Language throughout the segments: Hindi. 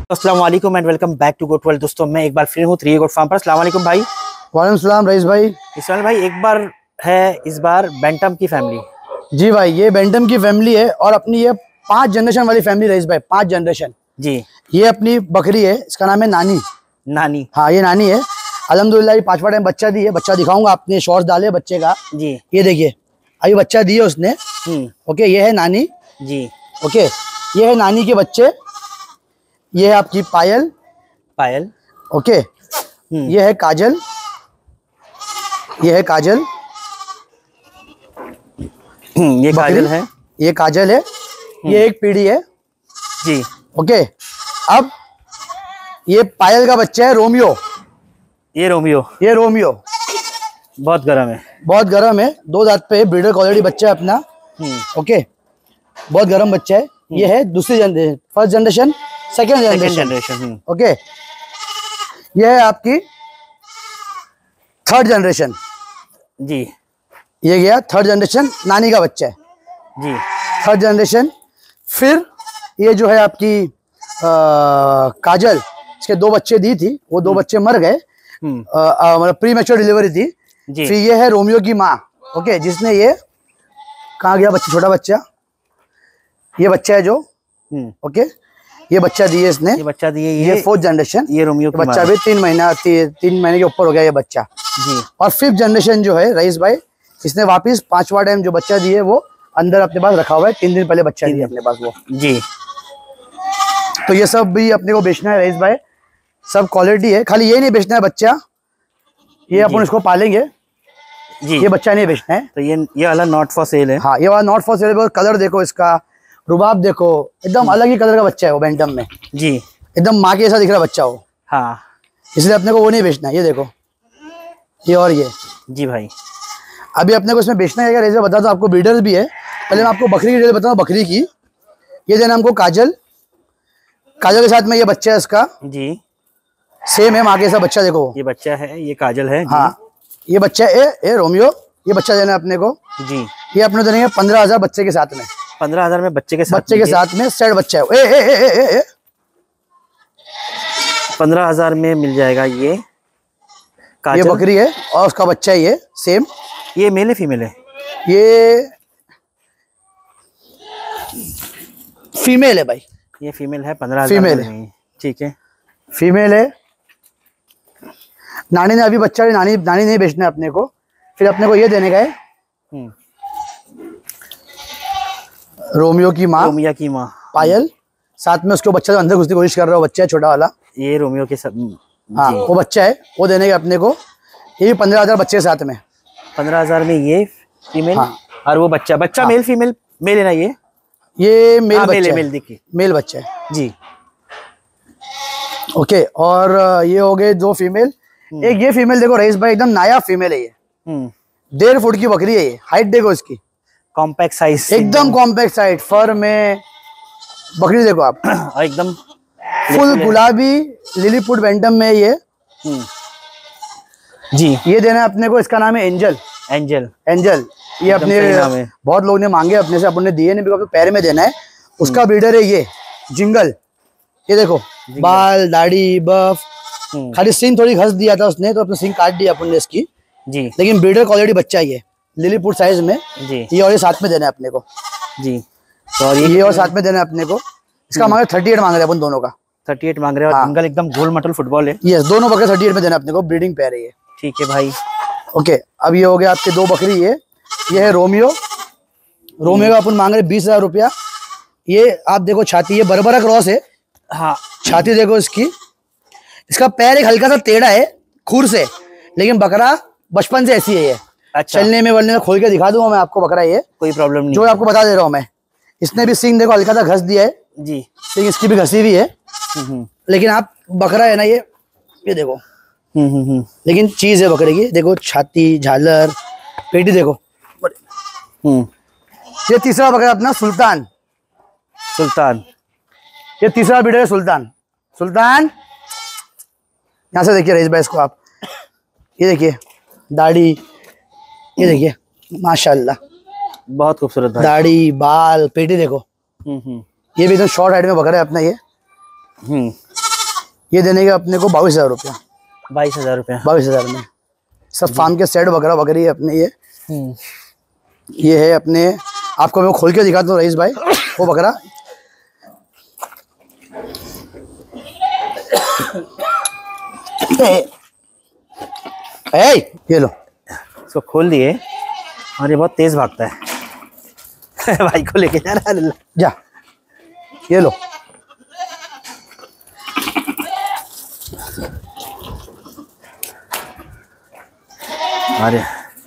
अस्सलाम वालेकुम and welcome back to goat world. दोस्तों मैं एक बार फिर हूँ 3 गोट फार्म पर। अस्सलाम वालेकुम भाई। वालेकुम सलाम रईस भाई। इसमाइल भाई एक बार है इस बार बैंटम की फैमिली। जी भाई, ये बैंटम की फैमिली है और अपनी ये 5 जनरेशन वाली फैमिली रईस भाई, 5 जनरेशन। जी ये अपनी बकरी है, इसका नाम है नानी। नानी, हाँ ये नानी है। अल्हम्दुलिल्लाह ये 5वां टाइम बच्चा दी है। बच्चा दिखाऊंगा, आपने शॉर्ट्स डाले बच्चे का। जी ये देखिए अभी बच्चा दिए उसने। ओके, ये है नानी। जी ओके, ये है नानी के बच्चे। ये है आपकी पायल। पायल। ओके, ये है काजल। ये है काजल। ये काजल है। ये काजल है। ये एक पीढ़ी है। जी ओके, अब ये पायल का बच्चा है रोमियो। ये रोमियो। ये रोमियो बहुत गर्म है। बहुत गर्म है, 2 दांत पे ब्रीडर क्वालिटी बच्चा है अपना। ओके, बहुत गर्म बच्चा है। ये है दूसरी generation, first generation, second generation. Okay, ये है आपकी थर्ड जनरेशन। जी ये गया थर्ड जनरेशन, नानी का बच्चा है। जी थर्ड जनरेशन। फिर ये जो है आपकी काजल, इसके 2 बच्चे दी थी, वो 2 बच्चे मर गए, मतलब प्री मैच्योर डिलीवरी थी। फिर ये है रोमियो की माँ। ओके, जिसने ये कहाँ गया बच्चा, छोटा बच्चा, ये बच्चा है जो। ओके, ये बच्चा दिए इसने। ये बच्चा दिए। ये 4th जनरेशन। ये रोमियो की बच्चा भी 3 महीने के ऊपर हो गया ये बच्चा। जी। और 5th जनरेशन जो है रईस भाई, इसने वापिस 5वां टाइम जो बच्चा दिए वो अंदर अपने पास रखा हुआ है। 3 दिन पहले बच्चा दिया अपने पास वो। जी, तो ये सब भी अपने को बेचना है रईस भाई, सब क्वालिटी है। खाली ये नहीं बेचना है बच्चा, ये अपन इसको पालेंगे जी। ये बच्चा नहीं बेचना है। तो ये वाला नॉट फॉर सेल है। हाँ, ये वाला नॉट फॉर सेल है। कलर देखो इसका, रुबाब देखो, एकदम अलग ही कलर का बच्चा है वो बैंटम में। जी, एकदम माँ के जैसा दिख रहा बच्चा वो। हाँ, इसलिए अपने को वो नहीं बेचना है। ये देखो, ये और ये। जी भाई, अभी अपने को इसमें बेचना है क्या रेज़र बता दो आपको। ब्रीडर भी है। पहले मैं आपको बकरी की डिटेल बताऊँ। बकरी की ये देना हमको काजल। काजल के साथ में ये बच्चा है इसका। जी, सेम है माँ के जैसा बच्चा। देखो ये बच्चा है, ये काजल है। हाँ, ये बच्चा ए रोमियो। ये बच्चा देना है अपने को। जी, ये अपने देंगे 15,000 बच्चे के साथ में। 15,000 में बच्चे के साथ में सेट बच्चा है। ए 15,000 में मिल जाएगा ये काजल। ये बकरी है और उसका बच्चा है ये सेम। ये मेल है फीमेल है? ये फीमेल है भाई। ये फीमेल है। 15,000 फीमेल है। ठीक है, फीमेल है। नानी ने अभी बच्चा नानी नहीं बेचना है अपने को। फिर अपने को ये देने का है रोमियो की माँ। रोमिया की माँ पायल। साथ में उसको बच्चा जो अंदर घुसने की कोशिश कर रहा है, बच्चा है छोटा वाला। ये रोमियो के साथ। हाँ, वो बच्चा है, वो देने का अपने को। ये 15,000 बच्चे के साथ में। 15,000 में ये फीमेल। हाँ, और वो बच्चा हाँ। Male female? मेल है ना ये मेल बच्चा है। मेल देखिए, मेल बच्चा है जी। ओके, और ये हो गए 2 फीमेल। एक ये फीमेल देखो रईस भाई, एकदम नायाब फीमेल है ये। 1.5 फुट की बकरी है ये। हाइट देखो इसकी, कॉम्पैक्ट साइज, एकदम कॉम्पैक्ट साइज। फर में बकरी देखो आप एकदम फुल गुलाबी लिलीपुट बैंटम में ये। जी, ये देना है अपने को। इसका नाम है एंजल। एंजल ये अपने बहुत लोग ने मांगे अपने से, अपन ने दिए नहीं। पैर में देना है। उसका ब्रीडर है ये जिंगल। ये देखो बाल, दाढ़ी, बफ, खाली सिंग थोड़ी घस दिया था उसने, तो अपने सिंग काट दिया अपन ने इसकी। जी, लेकिन ब्रीडर क्वालिटी बच्चा ये लिलीपुट साइज में। जी, ये और ये साथ में देना है अपने को। जी, तो ये और साथ में देना है अपने को। इसका मांग 38 मांग रहे हैं अपन दोनों का। 38 मांग रहे हैं। जिंगल एकदम गोल मटल फुटबॉल है। यस, दोनों बकरे 38 में देना अपने को। ब्रीडिंग पेयर है ये। ठीक है भाई। ओके, अब ये हो गया आपके 2 बकरी। ये है रोमियो। रोमियो का अपन मांग रहे 20,000 रुपया। ये आप देखो छाती, ये बरबरा क्रॉस है। हाँ, छाती देखो इसकी। इसका पैर एक हल्का सा टेढ़ा है खुर से, लेकिन बकरा बचपन से ऐसी है ये। अच्छा। चलने में वलने में खोल के दिखा दूंगा मैं आपको बकरा। ये कोई प्रॉब्लम नहीं, जो आपको बता दे रहा हूँ मैं। इसने भी सिंग देखो हल्का सा घस दिया है। जी, सिंग इसकी भी घसी हुई है। लेकिन आप बकरा है ना ये देखो। लेकिन चीज है बकरे की। देखो छाती, झालर, पेटी देखो। ये तीसरा बकरा अपना सुल्तान। ये तीसरा ब्रीडर है सुल्तान। यहाँ से देखिए रईस भाई इसको आप। ये देखिए दाढ़ी, ये देखिए माशाल्लाह बहुत खूबसूरत दाढ़ी, बाल, पेटी देखो। ये भी एकदम शॉर्ट हाइट में बकरा है अपना ये। ये देने के अपने को 22,000 रुपया। 22,000 रुपया। 22,000 में सब फार्म के सेट वगैरह वगैरह है अपने। ये है अपने, आपको मैं खोल के दिखाता हूँ रईस भाई वो बकरा। ये लो, इसको खोल दिए और ये बहुत तेज भागता है। भाई को लेके जा रहा है। जा, ये लो। अरे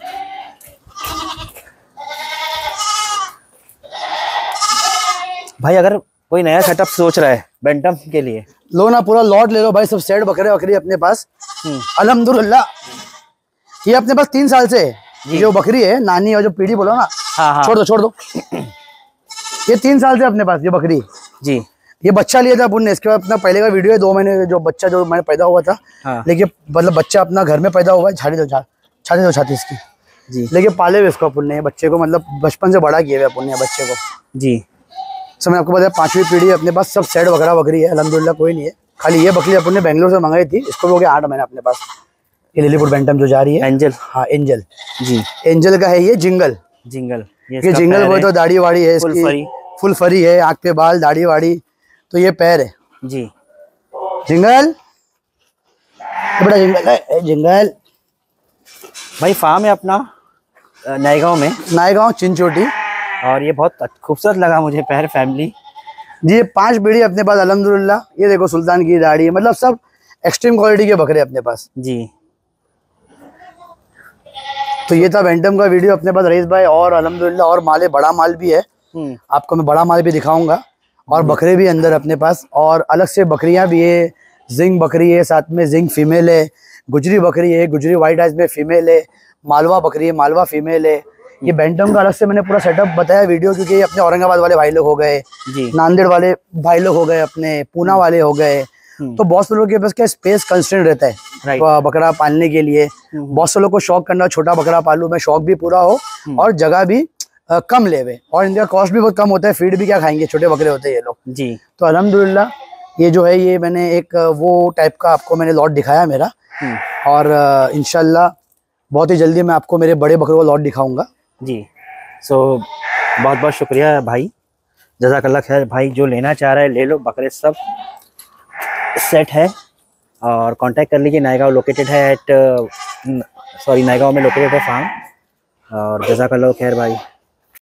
भाई अगर कोई नया सेटअप सोच रहा है बैंटम के लिए, लो ना, पूरा लॉट ले लो भाई, सब सेट बकरे बकरी अपने पास। अल्हम्दुलिल्लाह ये अपने पास 3 साल से है। जो बकरी है नानी और जो पीढ़ी बोलो ना, हाँ। छोड़ दो ये 3 साल से अपने पास ये बकरी जी। ये बच्चा लिया था अपन ने, इसके बाद अपना पहले का वीडियो है 2 महीने जो बच्चा जो मैंने पैदा हुआ था। लेकिन मतलब बच्चा अपना घर में पैदा हुआ है, छाती इसकी जी। लेकिन पाले हुए इसको अपन ने बच्चे को, मतलब बचपन से बड़ा किए हुए अपन ने बच्चे को जी। सब मैं आपको बताया 5वीं पीढ़ी अपने पास, सब सेट वगैरह बकरी है अल्हम्दुलिल्लाह, कोई नहीं है। खाली ये बकरी अपन ने बेंगलोर से मंगाई थी, इसको भी हो गया 8 महीने अपने पास। ये लिलीपुर बैंटम जो जा रही है एंजल, हाँ एंजल जी, एंजल का है ये जिंगल। ये जिंगल वो तो दाढ़ी वाड़ी है इसकी, फुल फरी है, आँख पे बाल, दाढ़ी वाड़ी, तो ये पैर है जी। जिंगल बड़ा जिंगल है, जिंगल भाई फार्म है अपना नायगांव में, नायगांव चिंचोटी। और ये बहुत खूबसूरत लगा मुझे पैर फैमिली जी। ये 5 बीड़ी अपने पास अल्हम्दुलिल्लाह। ये देखो सुल्तान की दाढ़ी है, मतलब सब एक्सट्रीम क्वालिटी के बकरे अपने पास जी। तो ये था बैंटम का वीडियो अपने पास रईस भाई, और अल्हम्दुलिल्लाह और माल है, बड़ा माल भी है। आपको मैं बड़ा माल भी दिखाऊंगा, और बकरे भी अंदर अपने पास, और अलग से बकरियां भी है। जिंग बकरी है, साथ में जिंग फीमेल है। गुजरी बकरी है, गुजरी वाइट आइज में फीमेल है। मालवा बकरी है, मालवा फीमेल है। ये बैंटम का अलग से मैंने पूरा सेटअप बताया वीडियो, क्योंकि ये अपने औरंगाबाद वाले भाई लोग हो गए, नांदेड़ वाले भाई लोग हो गए, अपने पूना वाले हो गए। तो बहुत से लोगों के पास क्या स्पेस कंस्ट्रेंट रहता है बकरा पालने के लिए। बहुत से लोग को शौक करना छोटा बकरा पालू, में शौक भी पूरा हो और जगह भी कम लेवे, और इनका कॉस्ट भी बहुत कम होता है। फीड भी क्या खाएंगे, छोटे बकरे होते हैं ये लोग जी। तो अल्हम्दुलिल्लाह ये जो है, ये मैंने एक वो टाइप का आपको मैंने लॉट दिखाया मेरा, और इंशाल्लाह बहुत ही जल्दी मैं आपको मेरे बड़े बकरों का लॉट दिखाऊंगा जी। सो बहुत बहुत शुक्रिया भाई, जज़ाकल्लाह खैर। भाई जो लेना चाह रहा है ले लो, बकरे सब सेट है, और कांटेक्ट कर लीजिए। नायगांव लोकेटेड है नायगांव में लोकेटेड है फार्म, और जज़ाकल्लाह खैर भाई।